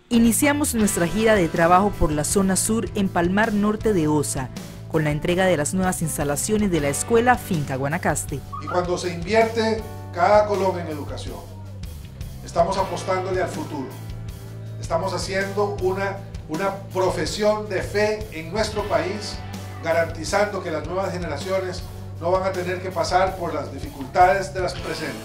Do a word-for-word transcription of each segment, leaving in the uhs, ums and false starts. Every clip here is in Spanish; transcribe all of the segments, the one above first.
Iniciamos nuestra gira de trabajo por la zona sur en Palmar Norte de Osa, con la entrega de las nuevas instalaciones de la escuela Finca Guanacaste. Y cuando se invierte cada colón en educación, estamos apostándole al futuro. Estamos haciendo una, una profesión de fe en nuestro país, garantizando que las nuevas generaciones no van a tener que pasar por las dificultades de las presentes.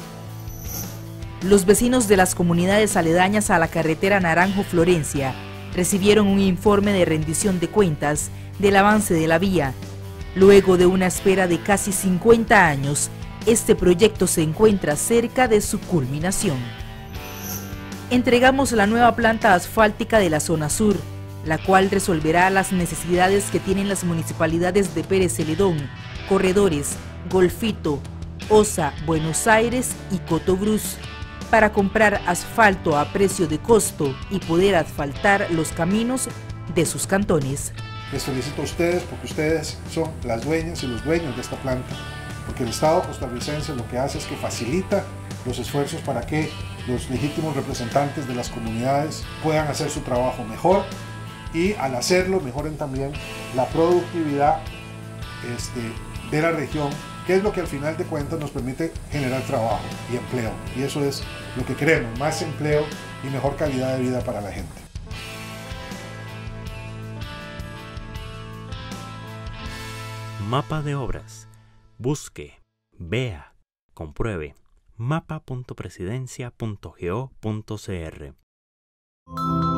Los vecinos de las comunidades aledañas a la carretera Naranjo-Florencia recibieron un informe de rendición de cuentas del avance de la vía. Luego de una espera de casi cincuenta años, este proyecto se encuentra cerca de su culminación. Entregamos la nueva planta asfáltica de la zona sur, la cual resolverá las necesidades que tienen las municipalidades de Pérez Celedón, Corredores, Golfito, Osa, Buenos Aires y Cotobruz, para comprar asfalto a precio de costo y poder asfaltar los caminos de sus cantones. Les felicito a ustedes porque ustedes son las dueñas y los dueños de esta planta, porque el Estado costarricense lo que hace es que facilita los esfuerzos para que los legítimos representantes de las comunidades puedan hacer su trabajo mejor y al hacerlo mejoren también la productividad este, de la región, que es lo que al final de cuentas nos permite generar trabajo y empleo. Y eso es lo que queremos, más empleo y mejor calidad de vida para la gente. Mapa de obras. Busque, vea, compruebe. mapa punto presidencia punto go punto cr